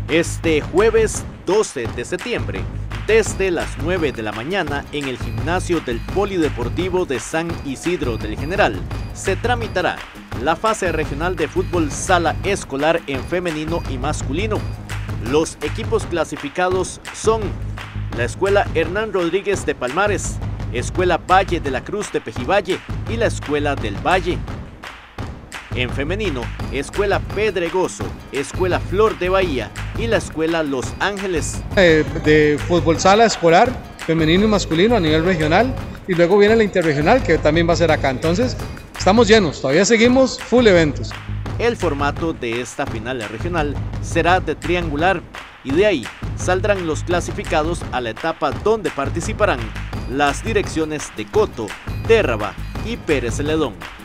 Este jueves 12 de septiembre, desde las 9 de la mañana en el gimnasio del Polideportivo de San Isidro del General, se tramitará la fase regional de fútbol sala escolar en femenino y masculino. Los equipos clasificados son la Escuela Hernán Rodríguez de Palmares, Escuela Valle de la Cruz de Pejivalle y la Escuela del Valle. En femenino, Escuela Pedregoso, Escuela Flor de Bahía y la Escuela Los Ángeles. De fútbol sala escolar, femenino y masculino a nivel regional, y luego viene la interregional que también va a ser acá. Entonces estamos llenos, todavía seguimos full eventos. El formato de esta final regional será de triangular y de ahí saldrán los clasificados a la etapa donde participarán las direcciones de Coto, Térraba y Pérez Celedón.